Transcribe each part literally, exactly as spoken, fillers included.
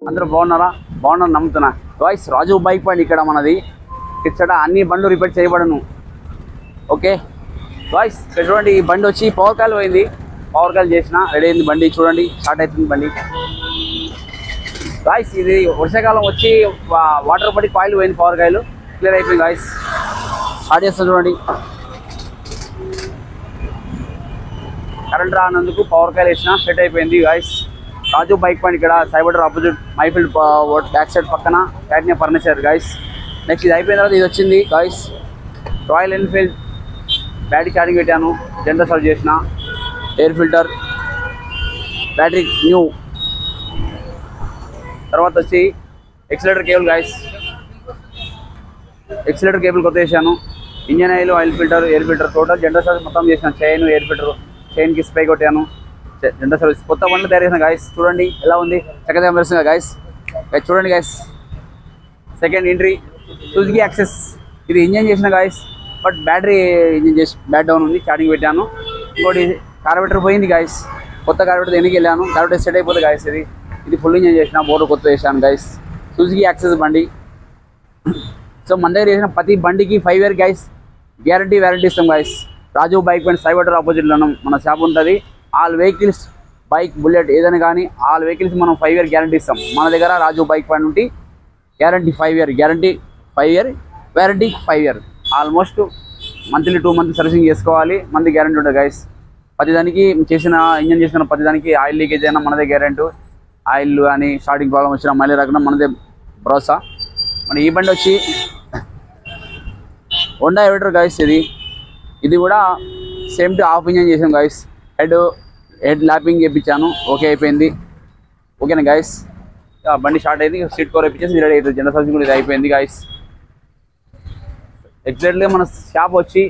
అందరూ బాగున్నారా? బాగున్నాను నమ్ముతున్నా. గాయ్స్ రాజు బైక్ పాయింట్ ఇక్కడ మనది. ఇక్కడ అన్ని బండ్లు రిపేర్ చేయబడను. ఓకే గాయ్స్ ఇక్కడ చూడండి, ఈ బండి వచ్చి పవర్ కాల్ పోయింది. పవర్ కాల్ చేసిన రెడీ అయింది బండి. చూడండి స్టార్ట్ అవుతుంది బండి. గాయ్స్ ఇది వర్షాకాలం వచ్చి వాటర్ పడి కాయిల్ పోయింది, పవర్ కాయిల్ క్లియర్ అయిపోయింది. గాయ్స్ స్టార్ట్ చేస్తాం చూడండి. కరెంట్ రానందుకు పవర్ కాయిల్ వేసిన సెట్ అయిపోయింది. గాయ్స్ రాజు బైక్ పాయింట్ ఇక్కడ cyber opposite Mayfield back side పక్కన ప్యాట్నియా ఫర్నిచర్. గాయ్స్ నెక్స్ట్ ఇది అయిపోయిన తర్వాత ఇది వచ్చింది. Guys Royal Enfield battery charging పెట్టాను, జనరల్ సర్వ్ చేసిన, ఎయిర్ ఫిల్టర్, బ్యాటరీ న్యూ. తర్వాత వచ్చి accelerator cable. Guys accelerator cable కొత్త వేసాను. Engine oil, oil filter, air filter, total general service మొత్తం చేసిన. చైన్, ఎయిర్ ఫిల్టర్, చైన్కి స్ప్రే కొట్టాను. జనరల్ సర్వీస్ కొత్త బండ్లు తయారు చేసిన. గాయస్ చూడండి ఎలా ఉంది, చక్కగా మెరుస్తుంది. గాయస్ చూడండి guys second entry Suzuki Access. ఇది ఇంజన్ చేసిన గాయస్, బట్ బ్యాటరీ ఇంజన్ చేసి బ్యాట్ డౌన్ ఉంది, ఛార్జింగ్ పెట్టాను. ఇంకోటి కార్బోరేటర్ పోయింది గాయస్, కొత్త కార్బోరేటర్ ఎన్నికి వెళ్ళాను, కార్బోరేటర్ సెట్ అయిపోతుంది గాయస్. ఇది ఇది ఫుల్ ఇంజన్ చేసిన, బోర్డు కొత్త వేసాను గాయస్. సుజుకి యాక్సెస్ బండి. సో మన దగ్గర చేసిన ప్రతి బండికి five year guys guarantee warranty ఇస్తాం. Guys Raju bike point cyber ఆపోజిట్లో మన షాప్ ఉంటుంది. ఆల్ వెహికల్స్ బైక్, బుల్లెట్ ఏదైనా కానీ ఆల్ వెహికల్స్ మనం ఫైవ్ ఇయర్ గ్యారంటీ ఇస్తాం మన దగ్గర. రాజు బైక్ పాయింట్ నుండి guarantee five year guarantee five year warranty five year almost monthly two month servicing చేసుకోవాలి, మంది గ్యారంటీ ఉంటుంది. గైస్ ప్రతిదానికి చేసిన ఇంజన్ చేసిన ప్రతిదానికి ఆయిల్ లీకేజ్ అయినా మనదే గ్యారంటీ. ఆయిల్ కానీ స్టార్టింగ్ ప్రాబ్లం వచ్చినా మళ్ళీ రాకుండా మనదే భరోసా. మన ఈ బండి వచ్చి హోండా ఎవిటర్ గైస్. ఇది ఇది కూడా సేమ్ టు హాఫ్ ఇంజన్ చేసాం గైస్. హెడ్ హెడ్ ల్యాపింగ్ చేయించాను, ఓకే అయిపోయింది. ఓకేనా గైస్, బండి స్టార్ట్ అయింది. సీట్ కవర్ అయిపోయింది, రెడీ అవుతుంది. జనరల్ సర్వీసింగ్ కూడా ఇది అయిపోయింది గైస్. ఎగ్జాక్ట్గా మన షాప్ వచ్చి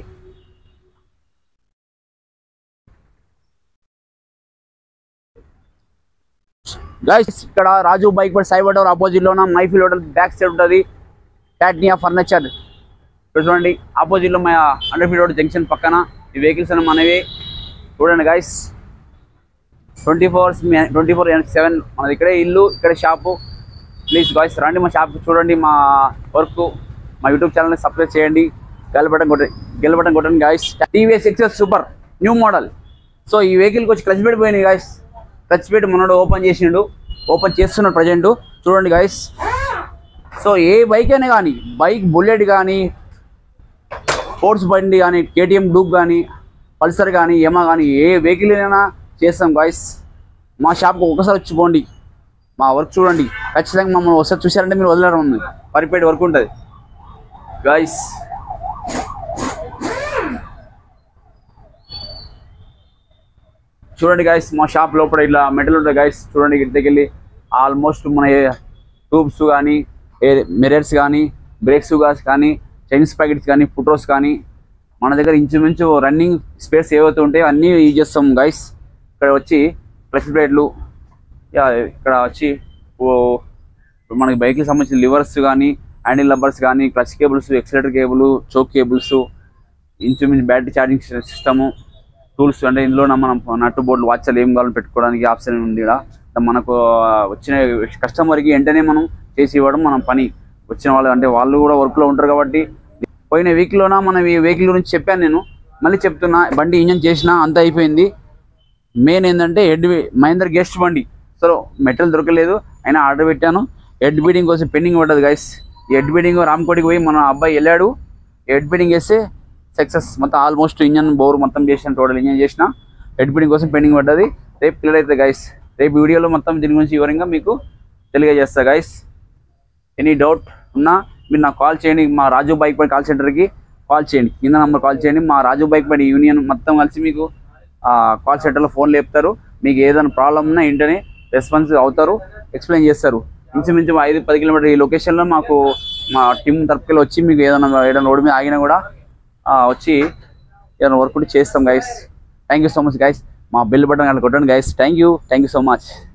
గైస్ ఇక్కడ Raju bike point cyber tower ఆపోజిట్లో ఉన్న మైఫీల్డ్ హోటల్ బ్యాక్ సైడ్ ఉంటుంది ప్యాట్నియా ఫర్నిచర్. చూడండి ఆపోజిట్లో మా హండ్రెడ్ ఫీట్ రోడ్ జంక్షన్ పక్కన ఈ వెహికల్స్ అని మనవి. చూడండి guys twenty four twenty four seven మనది ఇక్కడే ఇల్లు, ఇక్కడే షాపు. ప్లీజ్ గాయ్స్ రండి మా షాప్ చూడండి, మా వర్క్, మా యూట్యూబ్ ఛానల్ని సబ్స్క్రైబ్ చేయండి, గెల్ బటన్ కొట్టండి గెల్ బటన్ కొట్టండి guys. TVS excess super new model. So ఈ వెహికల్కి వచ్చి క్లచ్ పెట్టి పోయినాయి గాయస్. క్లచ్ పెట్టి మొన్నడు ఓపెన్ చేసిండు, ఓపెన్ చేస్తున్నాడు ప్రజెంట్. చూడండి గాయస్. సో ఏ బైక్ అయినా కానీ, బైక్ బుల్లెట్ కానీ, స్పోర్ట్స్ బండి కానీ, కేటీఎం డూక్ కానీ, పల్సర్ కానీ, యమా కానీ ఏ వెహికల్ అయినా చేస్తాం గాయస్. మా షాప్కి ఒకసారి వచ్చి పోండి, మా వర్క్ చూడండి. ఖచ్చితంగా మమ్మల్ని ఒకసారి చూసారంటే మీరు వదలడం ఉంది, పర్ఫెక్ట్ వర్క్ ఉంటుంది గాయస్. చూడండి గాయస్ మా షాప్ లోపల ఇలా మెటల్ ఉంటుంది గాయస్. చూడండి ఇంటికి వెళ్ళి ఆల్మోస్ట్ మన ట్యూబ్స్ కానీ, మిరర్స్ కానీ, బ్రేక్స్ కానీ, చైన్స్ ప్యాకెట్స్ కానీ, ఫుట్రోస్ కానీ మన దగ్గర ఇంచుమించు రన్నింగ్ స్పేస్ ఏవైతే ఉంటాయో అన్నీ యూజ్ చేస్తాం గాయస్. ఇక్కడ వచ్చి క్లచ్ ప్లేట్లు, ఇక్కడ వచ్చి మనకి బైక్కి సంబంధించిన లివర్స్ కానీ, హ్యాండిల్ రబ్బర్స్ కానీ, clutch cables, accelerator cable, choke cables, ఇంచుమించు బ్యాటరీ ఛార్జింగ్ సిస్టము, టూల్స్. అంటే ఇందులో మనం నట్టు బోర్డులు, వాచ్లు ఏం కావాలని పెట్టుకోవడానికి ఆప్షన్ ఉంది. ఇక్కడ మనకు వచ్చిన కస్టమర్కి వెంటనే మనం చేసి ఇవ్వడం మన పని. వచ్చిన వాళ్ళు అంటే వాళ్ళు కూడా వర్క్లో ఉంటారు కాబట్టి. పోయిన వీక్లోన మనం ఈ వెహికల్ గురించి చెప్పాను నేను, మళ్ళీ చెప్తున్నా. బండి ఇంజన్ చేసిన అంత అయిపోయింది. మెయిన్ ఏంటంటే హెడ్ మహేంద్ర గెస్ట్ బండి. సో మెటల్ దొరకలేదు, అయినా ఆర్డర్ పెట్టాను. హెడ్ బీడింగ్ కోసం పెండింగ్ పడ్డది గైస్. ఈ హెడ్ బీడింగ్ రామ్కోటికి పోయి మన అబ్బాయి వెళ్ళాడు, హెడ్ బీడింగ్ వేస్తే సక్సెస్. మొత్తం ఆల్మోస్ట్ ఇంజన్ బోర్ మొత్తం చేసిన, టోటల్ ఇంజన్ చేసిన. హెడ్ బీడింగ్ కోసం పెండింగ్ పడ్డది. రేపు క్లియర్ అవుతుంది గైస్. రేపు వీడియోలో మొత్తం దీని గురించి వివరంగా మీకు తెలియజేస్తా గైస్. ఎనీ డౌట్ ఉన్నా మీరు నాకు కాల్ చేయండి. మా రాజు బైక్ పాయింట్ కాల్ సెంటర్కి కాల్ చేయండి, కింద నెంబర్ కాల్ చేయండి. మా రాజు బైక్ పాయింట్ యూనియన్ మొత్తం కలిసి మీకు కాల్ సెంటర్లో ఫోన్ లేపుతారు. మీకు ఏదైనా ప్రాబ్లం ఉన్నా వెంటనే రెస్పాన్స్ అవుతారు, ఎక్స్ప్లెయిన్ చేస్తారు. ఇంచుమించు ఐదు పది కిలోమీటర్ ఈ లొకేషన్లో మాకు మా టీం తరపుకెళ్ళి వచ్చి మీకు ఏదైనా ఏదైనా రోడ్డు మీద ఆగినా కూడా వచ్చి ఏదైనా వర్క్ కూడా చేస్తాం guys. Thank you so much guys. మా బెల్ బటన్ అలా కొట్టండి guys. Thank you thank you so much.